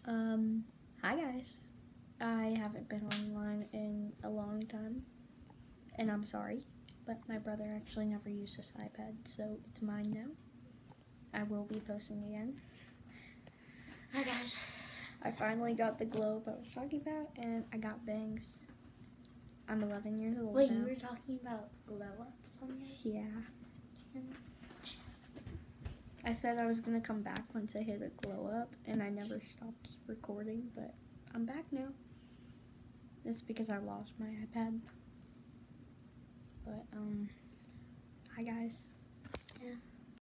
Hi guys. I haven't been online in a long time, and I'm sorry, but my brother actually never used this iPad, so it's mine now. I will be posting again. Hi guys. I finally got the globe I was talking about, and I got bangs. I'm 11 years old Wait, now. you were talking about glow ups on your Yeah. I said I was gonna come back once I hit a glow up, and I never stopped recording, but I'm back now. It's because I lost my iPad. But, hi guys. Yeah.